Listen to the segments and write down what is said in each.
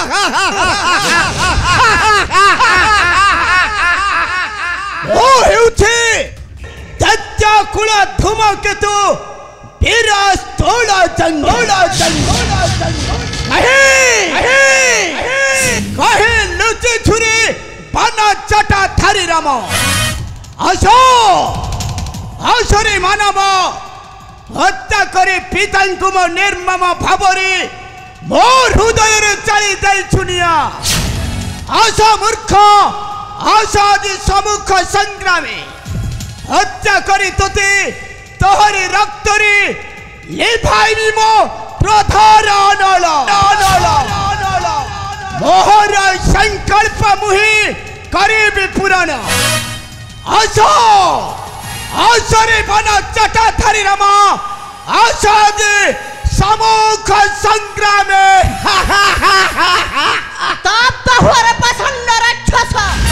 ओ हेउछि दत्ता कुल धूमकेतु विराज तोला जंगोला कहे लुचि छुरी बना चटा थारी राम आसो आसरे मानव हत्या करे पितांकु मो निर्मम भावरे मोर हृदय रे चली जाई छुनिया आशा मूर्ख आशा जी सम्मुख संग्रामे हत्या करी तोते तोहरी रक्तरी लिभाइबी मो प्रधार अनल मोहर संकल्प मुहि करीबी पुराण आशा आशरे बना चटा थारी रमा आशा जी सम्मुख संग्रामे तब हुआरे पसंद राक्षस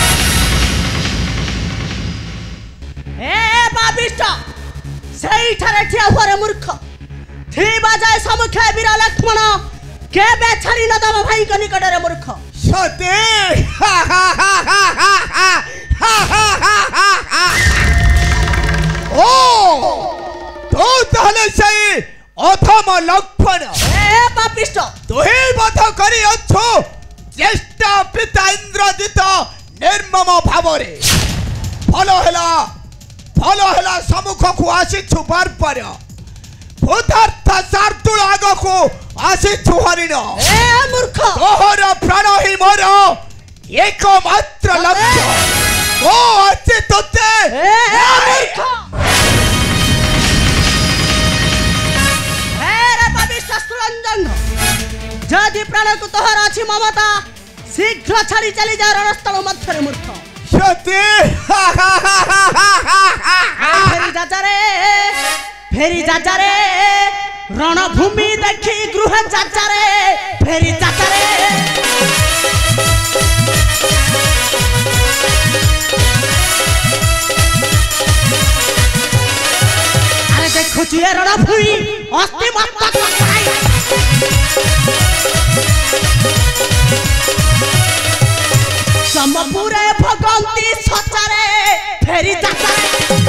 ए बाबिष्ट सही ठरे ठिया हुआरे मूर्ख थी बाजाए सम्मुखे वीर लक्ष्मण के बेछारी न दम भाई के निकट रे मूर्ख सते ओ तो तहले सही अथम लक्ष्मण ए बाबिष्ट तू ही बध करी अच्छो ज्येष्ठ पिता इंद्रजित निर्मम भावरे भलो हेला सम्मुख को आसीछु बार पर भूतार्थ सार्तुल आग को आसीछु हरिण ए मूर्ख तोहर प्राण ही मोर एकमात्र लक्ष्य ओ अच्छे तोते ए मूर्ख जदि प्राण को तोहर अछि ममता शीघ्र छाड़ी चली जा रणस्थल मध्य मूर्ख सते फेरी जाजारे रणभूमि देखी गृह जाजारे फेरी जाजारे अरे देखो ये रणभूमि अस्थि मस्तक समपुरे भगवंती सचारे फेरी जाचारे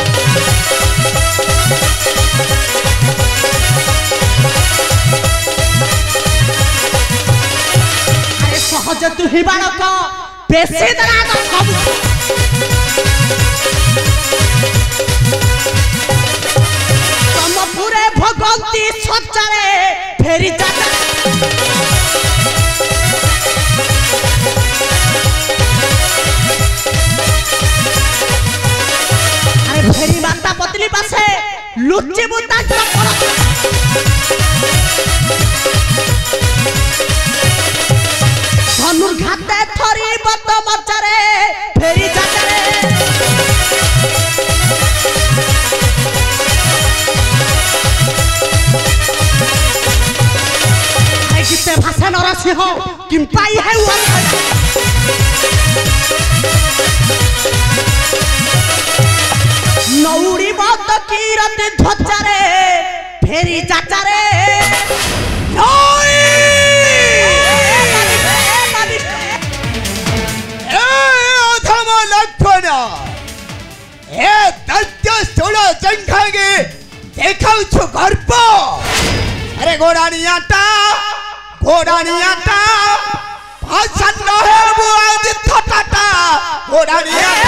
अरे सहज तू ही बालक बेसी दराग सब समपुरे भगवंती सचारे फेरी जाचारे फेरी माता पत्नी पासे लुच्ची मुद्दा धनुर्घाते थरी बत मचारे फेरी जाचारे गीते भाषा नरसिंह किंपाई है नौड़ी मत कीरत ध्वजारे फेरी जाचारे अधम लक्ष्मण ए दैत्य स्थूल जंघागे देखाउ छु गर्व अरे घोड़ानियाटा भाषण नहे बुआज थटाटा घोड़ानियाटा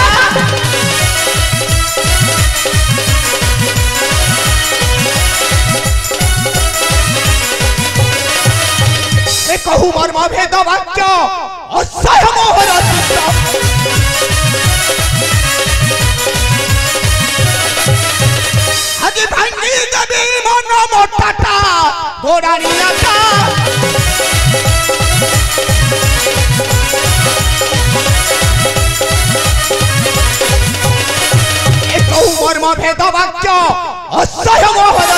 कहू मर्म भेद वाक्य असह्य मोहर आज भांगी देवी मन मोटाटा घोड़ानियाटा कहू मर्म भेद वाक्य असह्य मोहर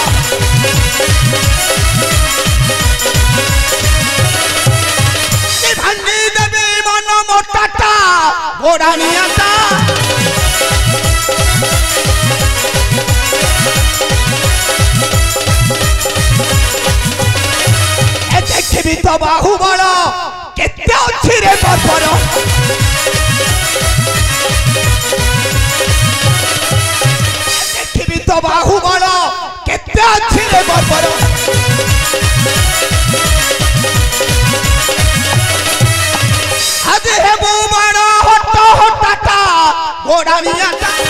भांगी देवी मन मोटाटा घोड़ानियाटा देखी तो बाहुबल रे बर्बर देखिबी तो बाहुबल केते अच्छी रे बर्बर आज हे बो बाण हट हटाटा गोड़ा मिया